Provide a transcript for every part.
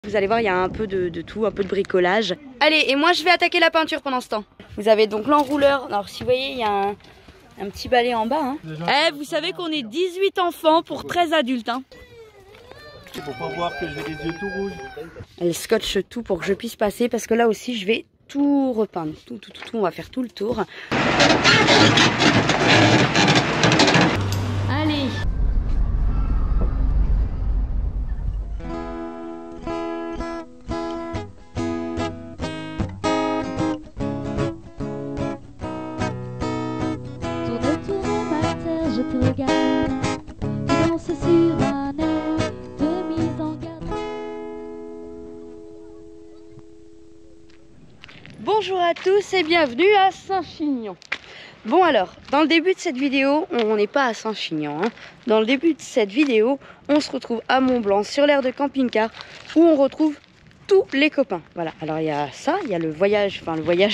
Vous allez voir, il y a un peu de tout, un peu de bricolage. Allez, et moi je vais attaquer la peinture pendant ce temps. Vous avez donc l'enrouleur. Alors si vous voyez, il y a un petit balai en bas. Hein. Eh, vous savez qu'on est 18 enfants pour 13 adultes. Hein. C'est pour pas voir que j'ai les yeux tout rouges. Elle scotche tout pour que je puisse passer parce que là aussi je vais tout repeindre. Tout, on va faire tout le tour. Allez. Je te regarde, tu danses sur un air de mise en garde. Bonjour à tous et bienvenue à Saint-Chinian. Bon alors, dans le début de cette vidéo, on n'est pas à Saint-Chinian. Hein. Dans le début de cette vidéo, on se retrouve à Mont-Blanc sur l'aire de camping-car où on retrouve tous les copains. Voilà, alors il y a ça, il y a le voyage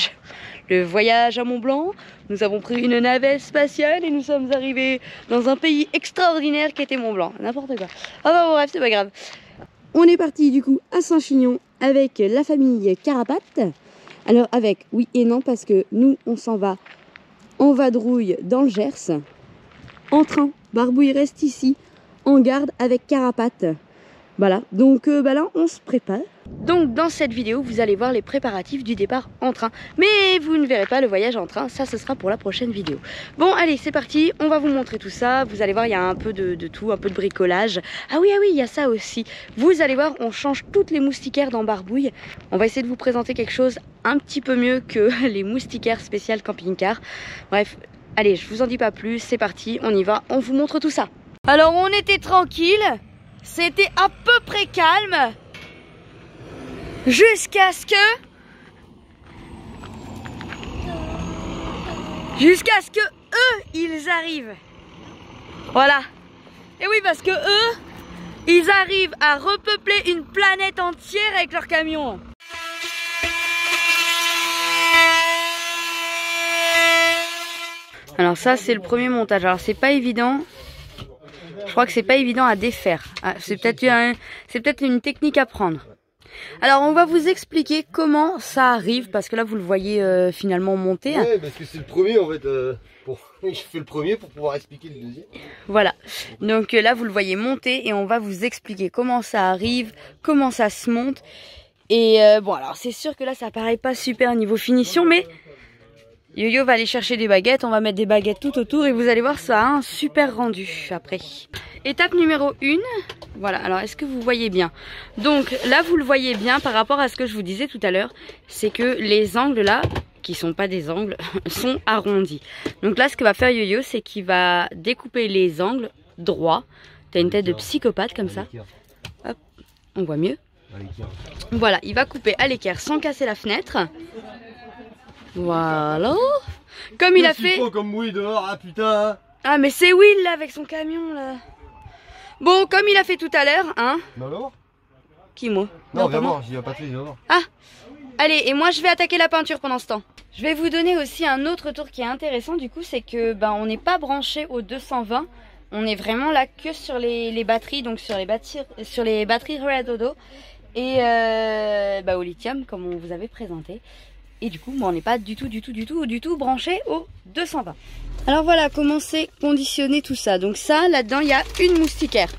à Mont-Blanc. Nous avons pris une navette spatiale et nous sommes arrivés dans un pays extraordinaire qui était Mont-Blanc. N'importe quoi. Ah bah bon, bref, c'est pas grave. On est parti du coup à Saint-Chinian avec la famille Carapate. Alors avec oui et non parce que nous on s'en va en vadrouille dans le Gers. En train, Barbouille reste ici en garde avec Carapate. Voilà, donc là on se prépare. Donc dans cette vidéo vous allez voir les préparatifs du départ en train. Mais vous ne verrez pas le voyage en train, ça ce sera pour la prochaine vidéo. Bon allez c'est parti, on va vous montrer tout ça. Vous allez voir il y a un peu de tout, un peu de bricolage. Ah oui il y a ça aussi. Vous allez voir on change toutes les moustiquaires dans Barbouille. On va essayer de vous présenter quelque chose un petit peu mieux que les moustiquaires spéciales camping-car. Bref, allez je vous en dis pas plus, c'est parti, on y va, on vous montre tout ça. Alors on était tranquille. C'était à peu près calme jusqu'à ce que eux ils arrivent. Voilà. Et oui parce que eux ils arrivent à repeupler une planète entière avec leur camion. Alors ça c'est le premier montage. Alors c'est pas évident. Je crois que c'est pas évident à défaire. Ah, c'est peut-être une technique à prendre. Alors on va vous expliquer comment ça arrive parce que là vous le voyez finalement monter. Ouais, parce que c'est le premier en fait. Je fais le premier pour pouvoir expliquer le deuxième. Voilà. Donc là vous le voyez monter et on va vous expliquer comment ça arrive, comment ça se monte. Et bon alors c'est sûr que là ça paraît pas super niveau finition mais Yo-Yo va aller chercher des baguettes, on va mettre des baguettes tout autour et vous allez voir ça a un super rendu après. Étape numéro 1, voilà, alors est-ce que vous voyez bien? Donc là vous le voyez bien par rapport à ce que je vous disais tout à l'heure, c'est que les angles là, qui sont pas des angles, sont arrondis. Donc là ce que va faire Yo-Yo c'est qu'il va découper les angles droits. T'as une tête de psychopathe comme ça. Hop, on voit mieux. Voilà, il va couper à l'équerre sans casser la fenêtre. Voilà. Comme il a fait. Comme Will dehors, ah putain. Ah mais c'est Will là avec son camion là. Bon comme il a fait tout à l'heure, hein. Non. Qui moi? Non vraiment, j'y vais pas très dehors. Ah. Allez et moi je vais attaquer la peinture pendant ce temps. Je vais vous donner aussi un autre tour qui est intéressant du coup, c'est que on n'est pas branché au 220. On est vraiment là que sur les batteries, donc sur les batteries Redodo et au lithium comme on vous avait présenté. Et du coup, on n'est pas du tout branché au 220. Alors voilà comment c'est conditionné tout ça. Donc ça, là-dedans, il y a une moustiquaire.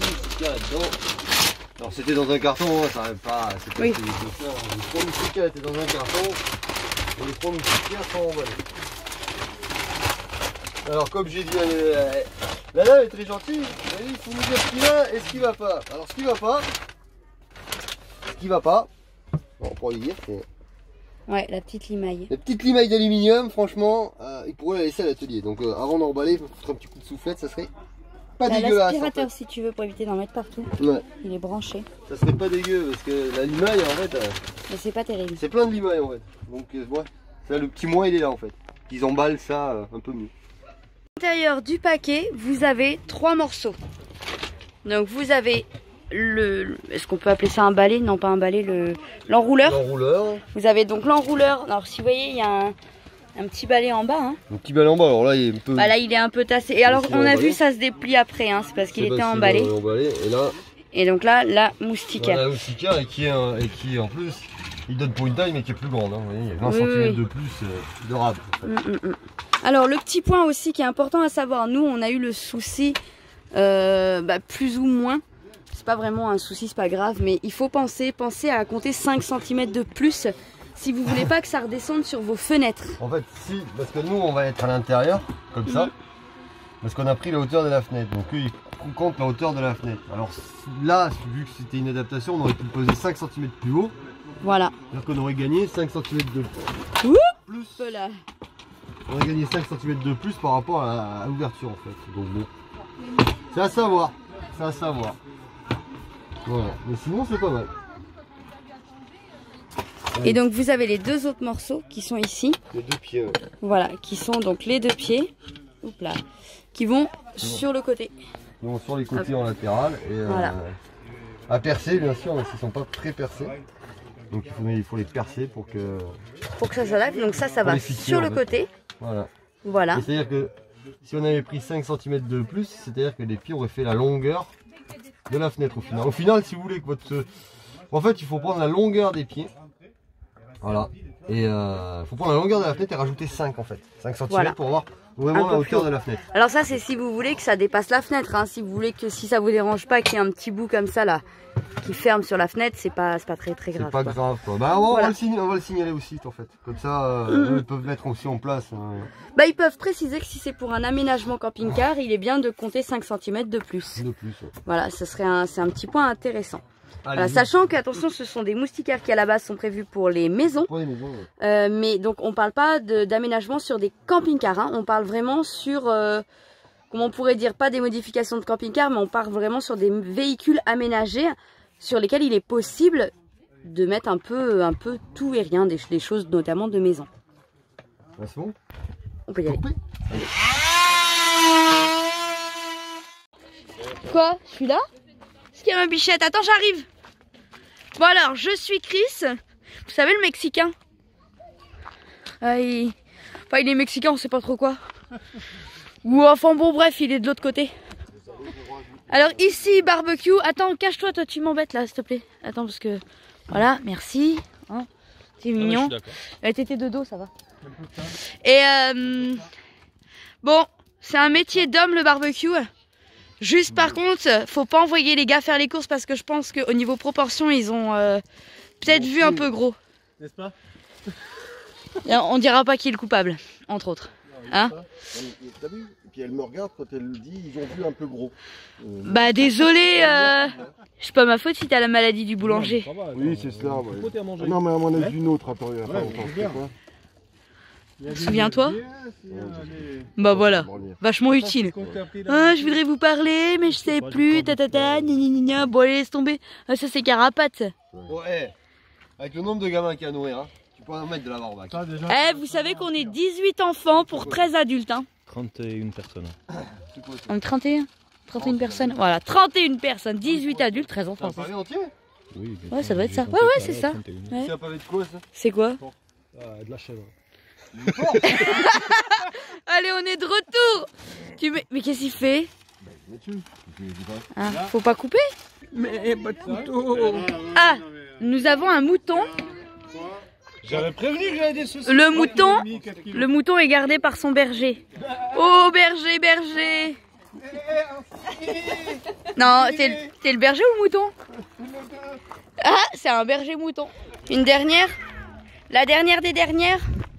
Alors c'était dans un carton, hein, ça n'arrive pas. Oui. Les 3 moustiquaires étaient dans un carton. Et les 3 moustiquaires sont emballés. Alors comme j'ai dit, la dame est très gentille. Elle dit, il faut nous dire ce qui va et ce qui va pas. Alors ce qui va pas, bon, pour lui dire, c'est... Ouais, la petite limaille. La petite limaille d'aluminium, franchement, il pourrait la laisser à l'atelier. Donc avant d'emballer, il faut foutre un petit coup de soufflette, ça serait pas dégueulasse. L'aspirateur en fait. Si tu veux pour éviter d'en mettre partout. Ouais. Il est branché. Ça serait pas dégueu parce que la limaille en fait. Mais c'est pas terrible. C'est plein de limailles en fait. Donc ouais, ça, le petit moins il est là en fait. Ils emballent ça un peu mieux. À l'intérieur du paquet, vous avez 3 morceaux. Donc vous avez est-ce qu'on peut appeler ça un balai? Non pas un balai, l'enrouleur. L'enrouleur. Vous avez donc l'enrouleur. Alors si vous voyez il y a un petit balai en bas. Hein. Un petit balai en bas, alors là il est un peu... Bah là il est un peu tassé. Et alors on a vu ça se déplie après, hein. C'est parce qu'il était emballé. Et là... Et donc là, la moustiquaire. Voilà, la moustiquaire et qui en plus, il donne pour une taille mais qui est plus grande. Hein. Vous voyez, il y a 20 Oui, cm oui. de plus de rab. En fait. Alors le petit point aussi qui est important à savoir, nous on a eu le souci, plus ou moins, c'est pas vraiment un souci, c'est pas grave, mais il faut penser à compter 5 cm de plus si vous voulez pas que ça redescende sur vos fenêtres. En fait, si, parce que nous on va être à l'intérieur, comme ça, parce qu'on a pris la hauteur de la fenêtre. Donc eux ils comptent la hauteur de la fenêtre. Alors là, vu que c'était une adaptation, on aurait pu le poser 5 cm plus haut. Voilà. C'est-à-dire qu'on aurait gagné 5 cm de plus. Voilà. On aurait gagné 5 cm de plus par rapport à l'ouverture en fait. Donc bon, c'est à savoir. C'est à savoir. Voilà. Mais sinon c'est pas mal. Et donc vous avez les deux autres morceaux qui sont ici. Les deux pieds. Ouais. Voilà, qui sont donc les deux pieds. Oups là, qui vont sur le côté. Donc sur les côtés en latéral et Voilà. à percer bien sûr, mais ils ne sont pas très percés. Donc il faut les percer pour que ça s'adapte. Donc ça va les fixer, sur en le fait. côté. Voilà. Voilà. C'est-à-dire que si on avait pris 5 cm de plus, c'est-à-dire que les pieds auraient fait la longueur de la fenêtre au final. Au final, si vous voulez que votre... En fait, il faut prendre la longueur des pieds. Voilà. Et il faut prendre la longueur de la fenêtre et rajouter 5 en fait. 5 cm Voilà. pour avoir vraiment Un la peu hauteur plus. de la fenêtre. Alors ça c'est si vous voulez que ça dépasse la fenêtre, hein. Si vous voulez que si ça vous dérange pas qu'il y ait un petit bout comme ça là qui ferme sur la fenêtre, c'est pas très grave. C'est pas quoi. grave quoi. Bah on Voilà. va le signaler aussi en fait. Comme ça, eux, ils peuvent mettre aussi en place. Bah ils peuvent préciser que si c'est pour un aménagement camping-car, il est bien de compter 5 cm de plus. De plus. Ouais. Voilà, c'est un petit point intéressant. Voilà, Allez, sachant que attention, ce sont des moustiquaires qui à la base sont prévus pour les maisons. pour les maisons. Ouais. Mais donc on parle pas d'aménagement sur des camping-cars, hein. On parle vraiment sur, comment on pourrait dire, pas des modifications de camping-car, mais on parle vraiment sur des véhicules aménagés sur lesquels il est possible de mettre un peu tout et rien, des choses notamment de maison. Bah, c'est bon. On peut y aller. Coupé. Quoi? Je suis là? Est-ce qu'il y a ma bichette? Attends, j'arrive. Bon alors, je suis Chris. Vous savez le Mexicain? Il est mexicain, on sait pas trop quoi. Ou enfin bon bref, il est de l'autre côté. Alors ici, barbecue. Attends, cache-toi, toi tu m'embêtes là, s'il te plaît. Attends, parce que... Voilà, merci. Hein, c'est mignon. T'étais de dos, ça va. Et bon, c'est un métier d'homme le barbecue. Juste par contre, faut pas envoyer les gars faire les courses parce que je pense qu'au niveau proportion, ils ont peut-être vu un peu gros. N'est-ce pas? Et on dira pas qui est le coupable, entre autres. Hein? T'as vu? Et puis elle me regarde quand elle le dit, ils ont vu un peu gros. Bah désolé, c'est pas ma faute si t'as la maladie du boulanger. Oui, c'est cela. Ouais. Faut t'y à manger. Non, mais à mon avis, une autre. Attends, il y a pas Ouais, longtemps. c'est bien. Quoi Souviens-toi? Bah voilà, vachement utile. Ah, je voudrais vous parler, mais je sais plus, tatata, gna. Bon, allez, laisse tomber. Ah, ça, c'est Carapace. Bon, avec le nombre de gamins qu'il y a à nourrir, hein, tu peux en mettre de la barbaque. Eh, vous savez qu'on est 18 enfants pour 13 adultes, hein. 31 personnes. On est 31? 31 personnes? Voilà, 31 personnes, 18 adultes, 13 enfants. C'est un pavé entier? Oui, Ouais, ça doit être ça. Ouais, c'est ça. Ouais. C'est un pavé de quoi ça? C'est quoi? De la chèvre. Allez, on est de retour. Mais qu'est-ce qu'il fait? Ah, faut pas couper? Mais pas de couteau. Ah, nous avons un mouton. J'avais prévenu que j'avais des soucis. Le mouton est gardé par son berger. Oh, berger. Non, t'es le berger ou le mouton? Ah, c'est un berger mouton. Une dernière? La dernière des dernières?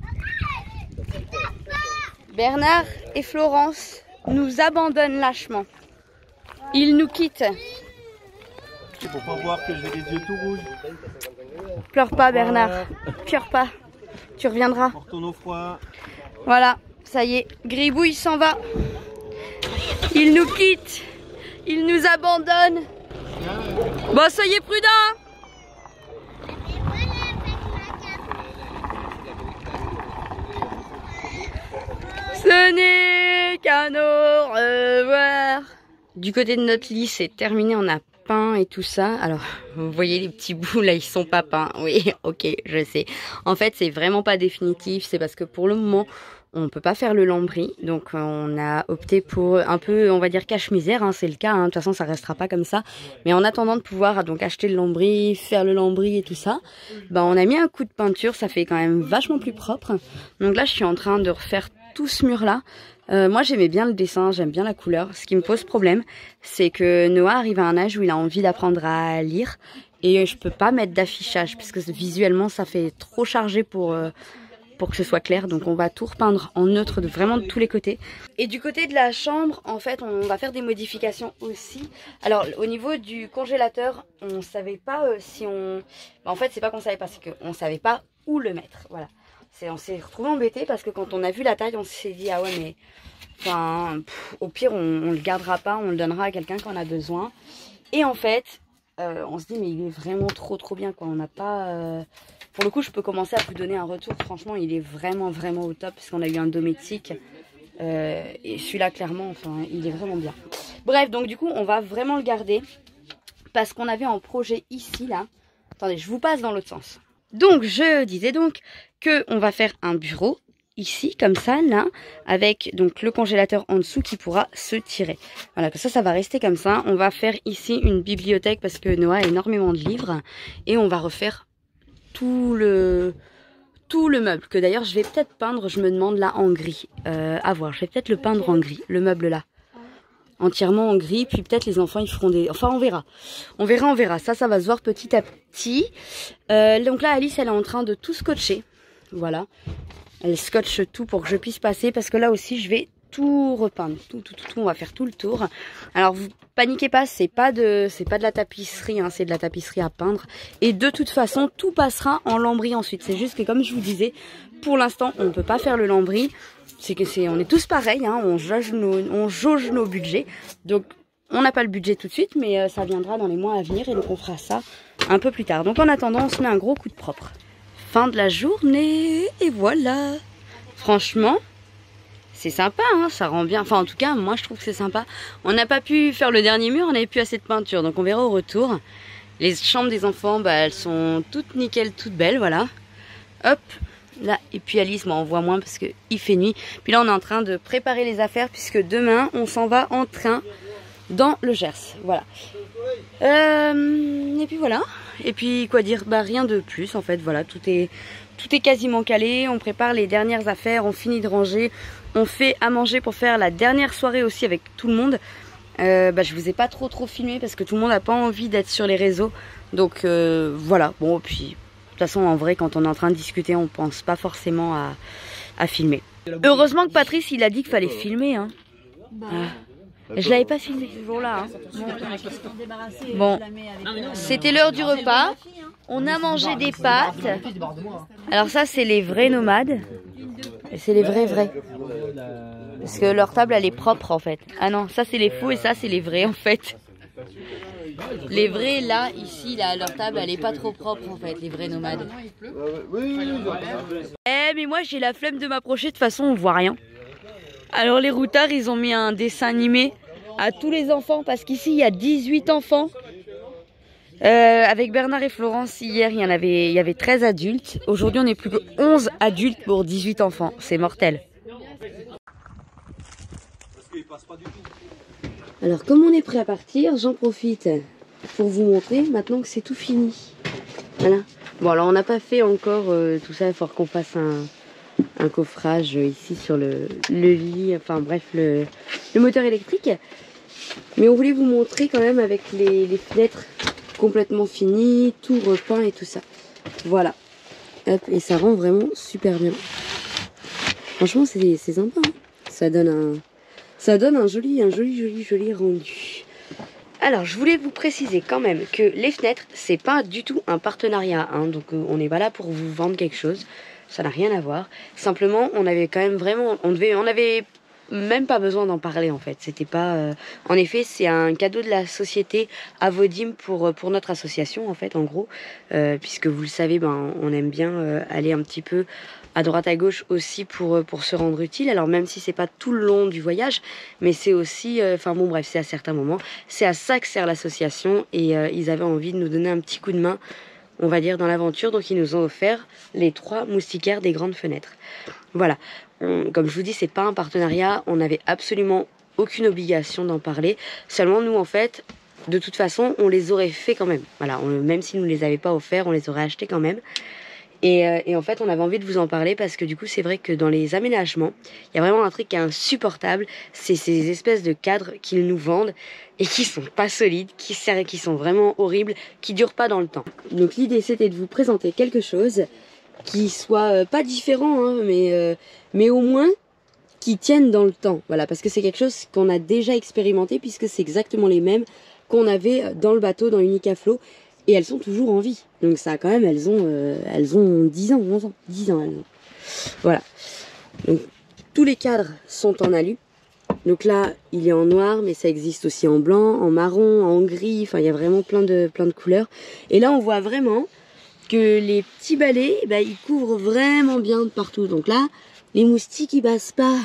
Bernard et Florence nous abandonnent lâchement. Ils nous quittent. C'est pour pas voir que j'ai les yeux tout rouges. Pleure pas Bernard, pleure pas. Tu reviendras. On retourne au froid. Voilà, ça y est, Gribouille s'en va. Il nous quitte. Il nous abandonne. Bon, soyez prudents. Ce n'est qu'un au revoir. Du côté de notre lit, c'est terminé. On n'a peint et tout ça. Alors, vous voyez les petits bouts là, ils sont pas peints. Oui, ok, je sais. En fait, c'est vraiment pas définitif. C'est parce que pour le moment, on peut pas faire le lambris. Donc, on a opté pour un peu, on va dire, cache-misère. Hein, c'est le cas. Hein. De toute façon, ça restera pas comme ça. Mais en attendant de pouvoir donc acheter le lambris, faire le lambris et tout ça, bah, on a mis un coup de peinture. Ça fait quand même vachement plus propre. Donc là, je suis en train de refaire tout ce mur là. Moi j'aimais bien le dessin, j'aime bien la couleur. Ce qui me pose problème, c'est que Noah arrive à un âge où il a envie d'apprendre à lire et je peux pas mettre d'affichage parce que visuellement ça fait trop chargé pour que ce soit clair. Donc on va tout repeindre en neutre vraiment de tous les côtés. Et du côté de la chambre, en fait on va faire des modifications aussi. Alors au niveau du congélateur, on savait pas si on... en fait c'est pas qu'on savait pas, c'est qu'on savait pas où le mettre, voilà. On s'est retrouvé embêté parce que quand on a vu la taille, on s'est dit ah ouais mais enfin, au pire on le gardera pas, on le donnera à quelqu'un qui en a besoin. Et en fait, on se dit mais il est vraiment trop bien quoi. On n'a pas, pour le coup je peux commencer à vous donner un retour. Franchement il est vraiment au top parce qu'on a eu un dométique et celui-là clairement, enfin il est vraiment bien. Bref donc du coup on va vraiment le garder parce qu'on avait en projet ici là. Attendez, je vous passe dans l'autre sens. Donc je disais donc que on va faire un bureau ici comme ça là avec donc le congélateur en dessous qui pourra se tirer. Voilà, que ça va rester comme ça. On va faire ici une bibliothèque parce que Noah a énormément de livres et on va refaire tout le meuble que d'ailleurs je vais peut-être peindre. Je me demande là en gris. À voir, je vais peut-être le peindre en gris, le meuble là. Entièrement en gris, puis peut-être les enfants ils feront des... Enfin on verra. On verra. Ça va se voir petit à petit. Donc là Alice elle est en train de tout scotcher. Voilà. Elle scotche tout pour que je puisse passer parce que là aussi je vais tout repeindre. Tout. On va faire tout le tour. Alors vous paniquez pas, c'est pas de la tapisserie, hein, c'est de la tapisserie à peindre. Et de toute façon tout passera en lambris ensuite. C'est juste que comme je vous disais, pour l'instant on ne peut pas faire le lambris. On est tous pareils, hein, on jauge nos budgets. Donc on n'a pas le budget tout de suite, mais ça viendra dans les mois à venir et donc on fera ça un peu plus tard. Donc en attendant, on se met un gros coup de propre. Fin de la journée, et voilà. Franchement, c'est sympa, hein, ça rend bien. Enfin en tout cas, moi je trouve que c'est sympa. On n'a pas pu faire le dernier mur, on n'avait plus assez de peinture, donc on verra au retour. Les chambres des enfants, bah, elles sont toutes nickel, toutes belles, voilà. Hop. Là, et puis Alice, moi on voit moins parce qu'il fait nuit. Puis là on est en train de préparer les affaires puisque demain on s'en va en train dans le Gers. Voilà. Et puis voilà. Et puis quoi dire, bah rien de plus en fait. Voilà, tout est quasiment calé. On prépare les dernières affaires, on finit de ranger. On fait à manger pour faire la dernière soirée aussi avec tout le monde. Je vous ai pas trop filmé parce que tout le monde n'a pas envie d'être sur les réseaux. Donc voilà, bon puis... De toute façon, en vrai, quand on est en train de discuter, on pense pas forcément à filmer. Heureusement que Patrice, il a dit qu'il fallait filmer. Hein. Je l'avais pas filmé ce jour-là. Hein. Bon, c'était l'heure du repas. On a mangé des pâtes. Alors ça, c'est les vrais nomades. Et c'est les vrais. Parce que leur table, elle est propre, en fait. Ah non, ça, c'est les faux et ça, c'est les vrais, en fait. Les vrais là, ici, là, leur table elle est pas trop propre en fait, les vrais nomades. Mais moi j'ai la flemme de m'approcher, de toute façon on voit rien. Alors les routards ils ont mis un dessin animé à tous les enfants parce qu'ici il y a 18 enfants. Avec Bernard et Florence hier il y avait 13 adultes. Aujourd'hui on n'est plus que 11 adultes pour 18 enfants, c'est mortel. Alors comme on est prêt à partir, j'en profite pour vous montrer maintenant que c'est tout fini. Voilà. Bon alors on n'a pas fait encore tout ça, il faut qu'on fasse un coffrage ici sur le lit, enfin bref le moteur électrique. Mais on voulait vous montrer quand même avec les fenêtres complètement finies, tout repeint et tout ça. Voilà. Hop, et ça rend vraiment super bien. Franchement c'est sympa. Hein. Ça donne un joli rendu. Alors, je voulais vous préciser quand même que les fenêtres, c'est pas du tout un partenariat. Hein, donc, on n'est pas là pour vous vendre quelque chose. Ça n'a rien à voir. Simplement, on avait quand même vraiment... On avait même pas besoin d'en parler en fait. C'était pas. En effet, c'est un cadeau de la société à Vodim pour notre association en fait, en gros, puisque vous le savez, ben on aime bien aller un petit peu à droite à gauche aussi pour se rendre utile. Alors même si c'est pas tout le long du voyage, mais c'est aussi, enfin bon bref, c'est à certains moments. C'est à ça que sert l'association et ils avaient envie de nous donner un petit coup de main, on va dire, dans l'aventure. Donc ils nous ont offert les 3 moustiquaires des grandes fenêtres. Voilà. Comme je vous dis, c'est pas un partenariat. On n'avait absolument aucune obligation d'en parler. Seulement nous en fait, de toute façon, on les aurait fait quand même. Voilà, même s'ils nous les avaient pas offerts, on les aurait achetés quand même. Et en fait, on avait envie de vous en parler parce que du coup, c'est vrai que dans les aménagements, il y a vraiment un truc qui est insupportable. C'est ces espèces de cadres qu'ils nous vendent et qui sont pas solides, qui sont vraiment horribles, qui durent pas dans le temps. Donc l'idée, c'était de vous présenter quelque chose qui soit pas différent, hein, mais au moins qui tienne dans le temps. Voilà, parce que c'est quelque chose qu'on a déjà expérimenté puisque c'est exactement les mêmes qu'on avait dans le bateau, dans Unicaflow. Et elles sont toujours en vie. Donc ça quand même, elles ont 10 ans, 11 ans. 10 ans elles ont. Voilà. Donc tous les cadres sont en alu. Donc là, il est en noir, mais ça existe aussi en blanc, en marron, en gris. Enfin, il y a vraiment plein de couleurs. Et là, on voit vraiment que les petits balais, bah, ils couvrent vraiment bien de partout. Donc là, les moustiques, ils passent pas.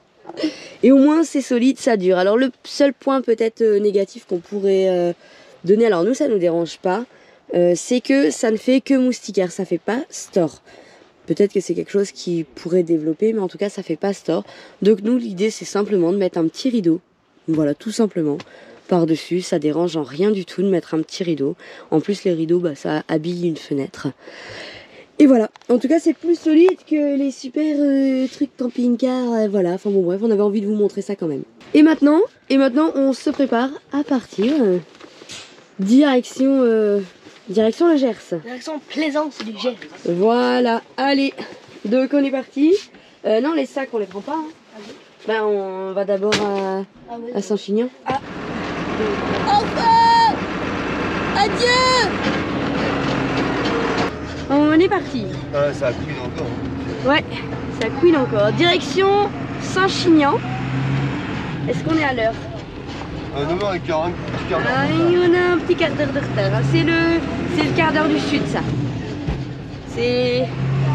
Et au moins, c'est solide, ça dure. Alors le seul point peut-être négatif qu'on pourrait donner, alors nous, ça nous dérange pas, c'est que ça ne fait que moustiquaire, ça fait pas store. Peut-être que c'est quelque chose qui pourrait développer, mais en tout cas, ça fait pas store. Donc nous, l'idée, c'est simplement de mettre un petit rideau. Voilà, tout simplement. Par-dessus, ça dérange en rien du tout de mettre un petit rideau. En plus, les rideaux, bah, ça habille une fenêtre. Et voilà. En tout cas, c'est plus solide que les super trucs camping-car. Voilà. Enfin bon, bref, on avait envie de vous montrer ça quand même. Et maintenant, on se prépare à partir. Direction le Gers. Direction Plaisance du Gers. Voilà, allez. Donc on est parti. Non, les sacs on les prend pas. Hein. Ben on va d'abord à Saint-Chinian. Ah. Enfin, adieu. On est parti. Ah, ça couine encore. Hein. Ouais, ça couine encore. Direction Saint-Chinian. Est-ce qu'on est à l'heure? 9h15, un petit quart d'heure. Ah, on a un petit quart d'heure de retard. C'est le quart d'heure du sud, ça. C'est...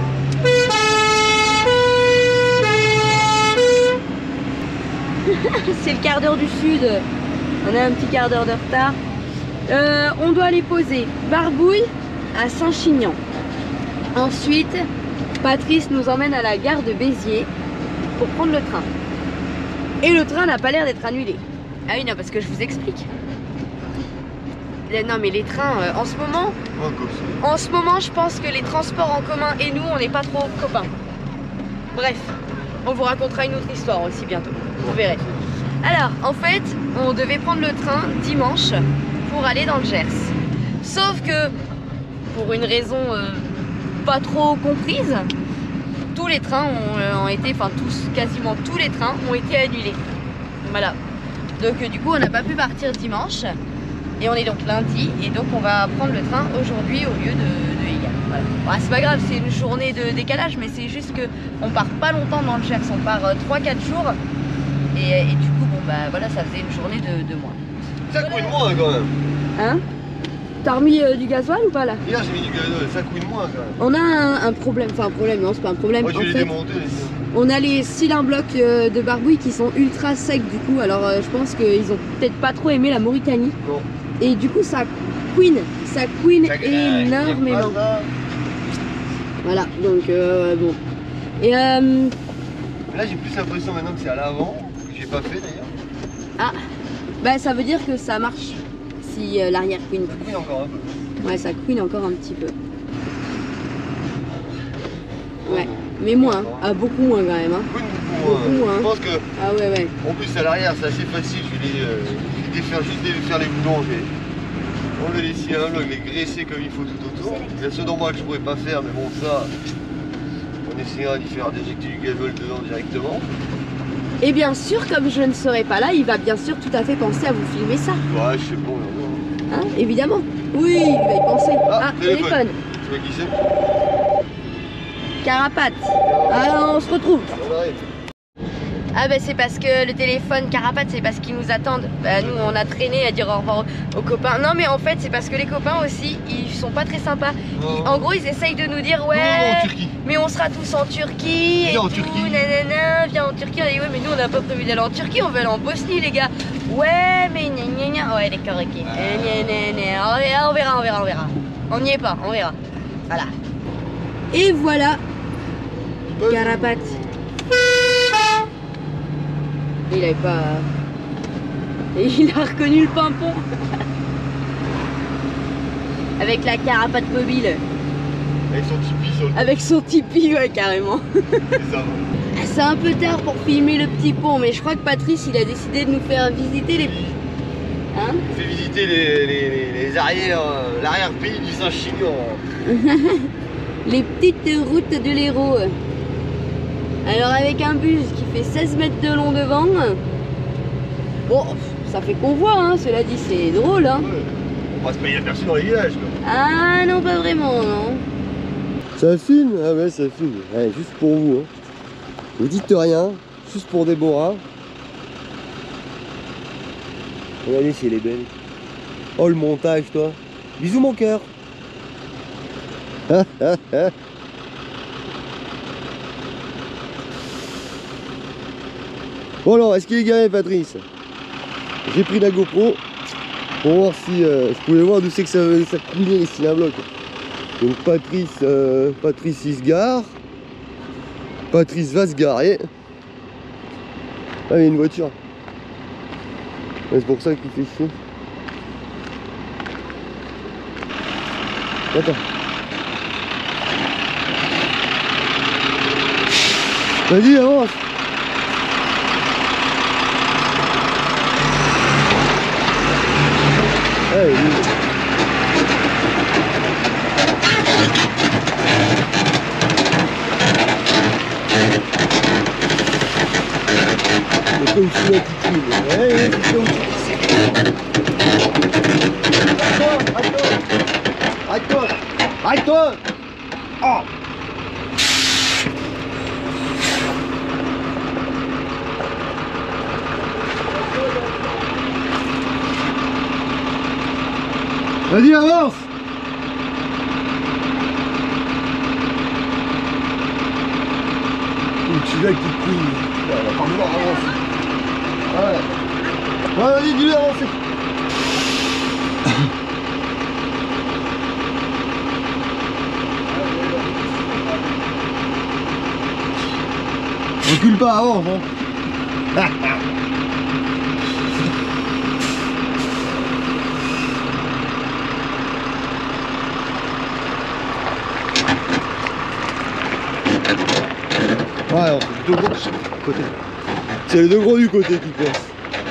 c'est le quart d'heure du sud. On a un petit quart d'heure de retard. On doit aller poser Barbouille à Saint-Chinian. Ensuite, Patrice nous emmène à la gare de Béziers pour prendre le train. Et le train n'a pas l'air d'être annulé. Ah oui, non, parce que je vous explique. Non, mais les trains, en ce moment, je pense que les transports en commun et nous, on n'est pas trop copains. Bref, on vous racontera une autre histoire aussi bientôt. Vous verrez. Alors, en fait, on devait prendre le train dimanche pour aller dans le Gers. Sauf que, pour une raison pas trop comprise, tous les trains ont été, enfin quasiment tous les trains ont été annulés. Voilà. Donc du coup on n'a pas pu partir dimanche et on est donc lundi et donc on va prendre le train aujourd'hui au lieu de hier. Voilà. Bon, c'est pas grave, c'est une journée de décalage, mais c'est juste que on part pas longtemps dans le Gers, on part 3-4 jours et du coup bon bah voilà, ça faisait une journée de moins. Ça couine moins quand même. Hein? T'as remis du gasoil ou pas là? Hier j'ai mis du gasoil, ça couine moins quand même. On a un problème, enfin un problème, non c'est pas un problème. Moi je vais les démonter. On a les cylindres blocs de Barbouille qui sont ultra secs du coup, alors je pense qu'ils ont peut-être pas trop aimé la Mauritanie. Non. Et du coup ça couine énormément. Voilà, donc bon. Et là j'ai plus l'impression maintenant que c'est à l'avant, que j'ai pas fait d'ailleurs. Ah, bah ça veut dire que ça marche si l'arrière couine. Ça couine encore un peu. Ouais, ça couine encore un petit peu. Ouais. Mais moins, ah, beaucoup moins quand même. Hein. Beaucoup moins. Je pense que, ah ouais, ouais. En plus à l'arrière c'est assez facile, je vais juste défaire les boulons, je vais enlever les cylindres, les graisser comme il faut tout autour. Il y a ceux d'en bas que je pourrais pas faire, mais bon ça, on essaiera d'y faire d'éjecter du gasoil dedans directement. Et bien sûr, comme je ne serai pas là, il va bien sûr tout à fait penser à vous filmer ça. Ouais, je sais pas, hein, évidemment. Oui, il va y penser. Ah, téléphone. Tu vois qui c'est? Carapate. Ah, on se retrouve. Ah bah c'est parce que le téléphone Carapace, c'est parce qu'ils nous attendent. Bah, nous on a traîné à dire au revoir aux copains. Non mais en fait c'est parce que les copains aussi ils sont pas très sympas. En gros ils essayent de nous dire ouais en Turquie. mais on sera tous en Turquie. Viens et en tout, Turquie. Nanana, viens en Turquie. On dit ouais mais nous on n'a pas prévu d'aller en Turquie, on veut aller en Bosnie les gars. Ouais mais gna gna gna. Ouais d'accord ok. Gna, gna, gna. On verra. On n'y est pas, on verra. Voilà. Et voilà Carapace. Il avait pas... Et il a reconnu le pimpon. Avec la Carapace mobile. Avec son tipi sur le dos. Avec son tipi, ouais, carrément. C'est ça. C'est un peu tard pour filmer le petit pont, mais je crois que Patrice, il a décidé de nous faire visiter les... Hein? On fait visiter les arrières, l'arrière-pays du Saint-Chinian. Les petites routes de l'Hérault. Alors avec un bus qui fait 16 mètres de long devant, bon, ça fait convoi, hein, cela dit, c'est drôle. Hein. Ouais. On va se payer aperçu dans les villages. Quoi. Ah non, pas vraiment, non. Ça filme? Ah ouais, ça filme. Allez, juste pour vous. Hein. Vous dites rien, juste pour Déborah. Regardez si elle est belle. Oh le montage, toi. Bisous mon cœur. Bon alors, est-ce qu'il est garé Patrice? J'ai pris la GoPro pour voir si je pouvais voir d'où c'est que ça coulait ici la bloc. Donc Patrice il se gare. Patrice va se garer. Ah il y a une voiture. Ouais, c'est pour ça qu'il fait chier. Attends. Vas-y avance. Allez, c'est comme si l'attitude. Ouais, c'est comme Arrête-toi. Arrête-toi. Oh. Vas-y, avance. Celui-là qui couille. On va pas vouloir avancer. Voilà. Ouais, vas-y, dis-lui avancer. Recule pas, avance. Hein. Ouais, on fait deux gros du côté. C'est les deux gros du côté qui coincent.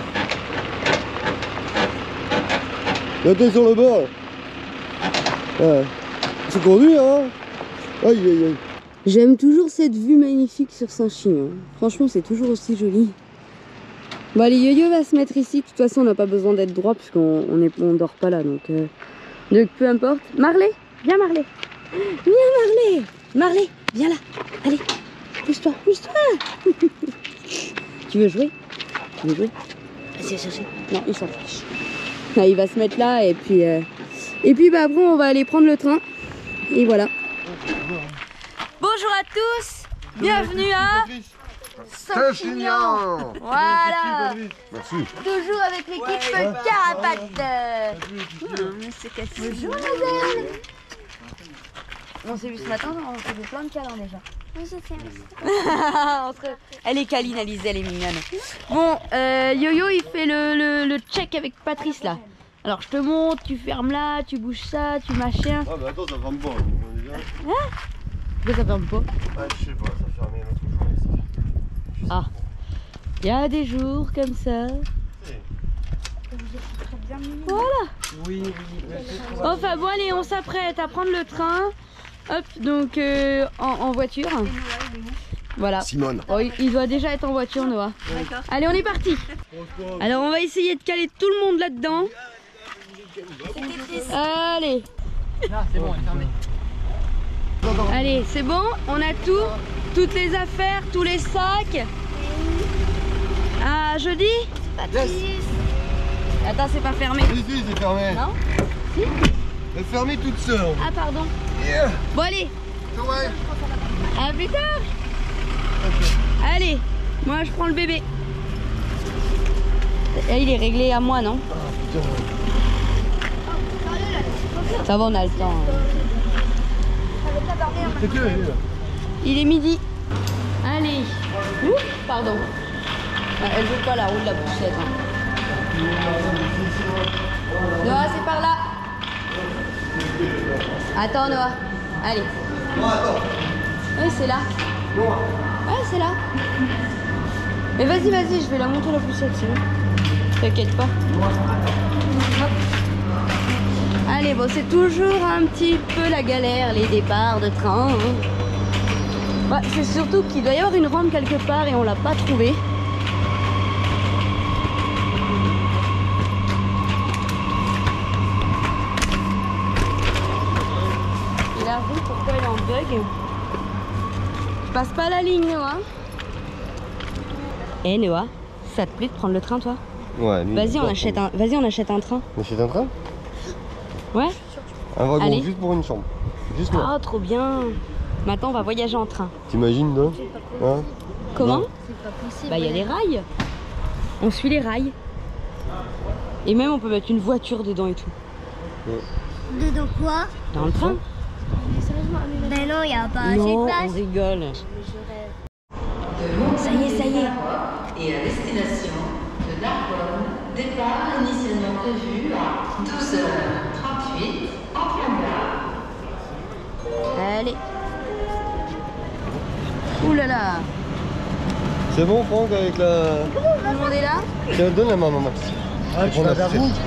Bientôt sur le bord. Ouais. C'est conduit, hein. Aïe aïe aïe. J'aime toujours cette vue magnifique sur Saint-Chinian. Franchement, c'est toujours aussi joli. Bon, allez, Yo-Yo va se mettre ici. De toute façon, on n'a pas besoin d'être droit puisqu'on dort pas là. Donc peu importe. Marley, viens Marley. Viens Marley. Marley, viens là. Allez, pousse-toi, pousse-toi. Tu veux jouer? Tu veux jouer? Vas-y, chercher. Non, il s'en fiche. Ah, il va se mettre là et puis bah, après, on va aller prendre le train. Et voilà. Bonjour à tous, bienvenue à Saint-Chinian. Voilà. Merci. Toujours avec l'équipe Carapace. C'est cassé. Bonjour Adèle. On s'est vu ce matin, on s'est vu plein de câlins déjà. Elle est câline, Alizée, elle est mignonne. Bon, Yo-Yo il fait le check avec Patrice là. Alors je te montre, tu fermes là, tu bouges ça, tu machin. Ah bah attends, ça ferme pas. Hein? Pourquoi ça ferme pas? Ah, je sais pas, ça fermait l'autre jour. Ah, il y a des jours comme ça. Voilà. Oui. Enfin bon, allez, on s'apprête à prendre le train. Hop, donc en voiture. Voilà. Simone. Oh, il doit déjà être en voiture, Noah. Allez, on est parti. Alors, on va essayer de caler tout le monde là-dedans. Allez. Là, c'est bon, elle est fermée. Allez, c'est bon, on a tout. Toutes les affaires, tous les sacs. À jeudi? Yes. Attends, c'est pas fermé. Si, si, c'est fermé. Non? Si? Elle est fermée toute seule. Ah, pardon. Yeah. Bon, allez. Ouais. À plus tard. Allez, moi je prends le bébé. Et il est réglé à moi, non? Ça va, on a le temps. C'est que Il est midi. Allez. Ouh, pardon. Elle veut pas la roue de la poussette. Hein. Noah, c'est par là. Attends, Noah. Allez. Non, attends. Oui, c'est là. Noah. Ouais, c'est là. Mais vas-y, vas-y, je vais la monter la poussette, c'est bon. T'inquiète pas. Hop. Allez, bon, c'est toujours un petit peu la galère, les départs de train. Hein. Ouais, c'est surtout qu'il doit y avoir une rampe quelque part et on l'a pas trouvée. Et la roue, pourquoi elle est en bug? Je passe pas la ligne, Noah. Eh Noah, ça te plaît de prendre le train, toi? Ouais, lui, Vas-y, on achète un. Vas-y, on achète un train. On achète un train? Ouais. Un wagon, Allez. juste pour une chambre. Juste moi. Ah, trop bien. Maintenant, on va voyager en train. T'imagines, non? Hein? Comment? C'est pas possible. Bah, il y a les rails. On suit les rails. Et même, on peut mettre une voiture dedans et tout. Dedans quoi? Dans le train? Ben non, il n'y a pas assez Non, de on place. rigole. Ça y est, ça y est. Et à destination de Narbonne, départ initialement prévu à 12h38 en plein gare. Allez. Ouh là là. C'est bon, Franck, avec la... Tout le monde est là? Tiens, donne la main, maman. Ah, tu vas vers vous?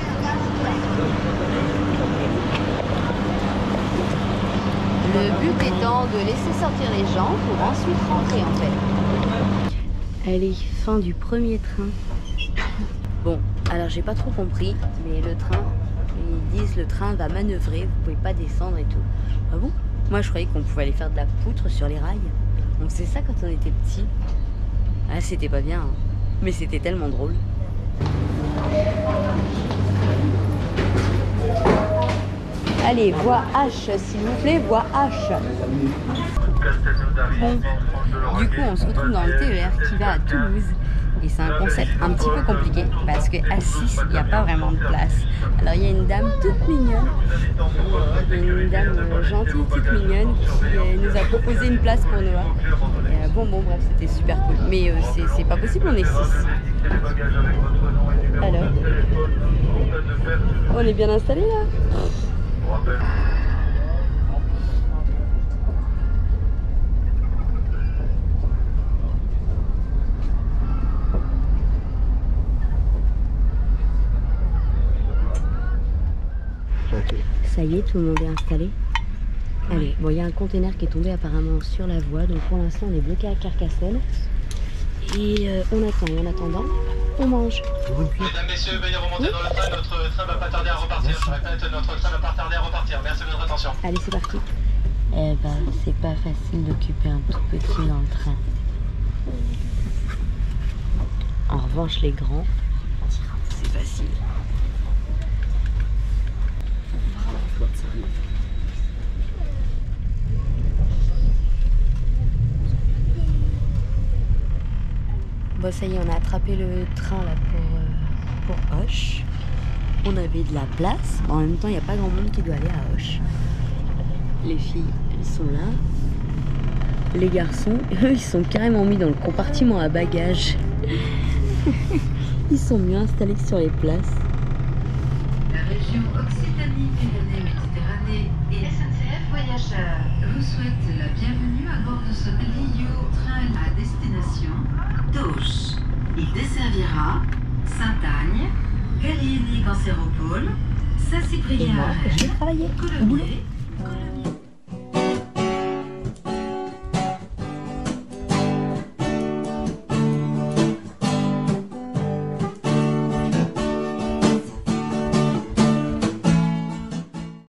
Le but étant de laisser sortir les gens pour ensuite rentrer en fait. Allez, fin du premier train. Bon, alors j'ai pas trop compris, mais le train, ils disent le train va manœuvrer, vous pouvez pas descendre et tout. Ah bon? Moi je croyais qu'on pouvait aller faire de la poutre sur les rails. On faisait ça quand on était petit. Ah c'était pas bien, hein. Mais c'était tellement drôle. Allez, voie H, s'il vous plaît, voie H. Bon, du coup, on se retrouve dans le TER qui va à Toulouse. Et c'est un concept un petit peu compliqué parce qu'à 6, il n'y a pas vraiment de place. Alors, il y a une dame toute mignonne, une dame gentille, toute mignonne, qui nous a proposé une place pour Noah. Et, bon, bref, c'était super cool. Mais c'est pas possible, on est 6. Alors, on est bien installé là? Ça y est, tout le monde est installé. Allez, bon, il y a un container qui est tombé apparemment sur la voie, donc pour l'instant on est bloqué à Carcassonne. Et on attend, et en attendant, on mange. Mesdames, messieurs, veuillez remonter dans le train, notre train va pas tarder à repartir. Je répète, notre train va pas tarder à repartir. Merci de votre attention. Allez, c'est parti. Eh ben, c'est pas facile d'occuper un tout petit dans le train. En revanche, les grands, c'est facile. Bon, ça y est, on a attrapé le train là pour Auch. On avait de la place. En même temps, il n'y a pas grand monde qui doit aller à Auch. Les filles, elles sont là. Les garçons, eux, ils sont carrément mis dans le compartiment à bagages. Ils sont mieux installés que sur les places. La région Occitanie-Pyrénées-Méditerranée et SNCF Voyageurs vous souhaitent la bienvenue à bord de ce Clio train à destination d'Auch. Il desservira Saint-Agne, Gallieni-Gancéropole, Et moi, Saint-Cyprien, je vais travailler au boulot. Colomiers,